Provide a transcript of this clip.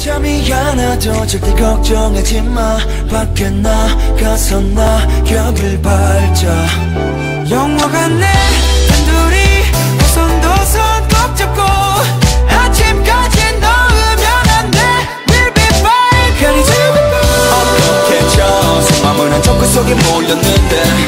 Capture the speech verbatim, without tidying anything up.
잠이 안 와도 절대 걱정하지 마. 밖에 나가서 낙엽을 밟자. 영화 같네 단둘이 오손도손 꼭 잡고 아침까지 넣으면 안 돼. We'll be fine. Can you do it? 어떻게 저 속마음은 한 조크 속에 몰렸는데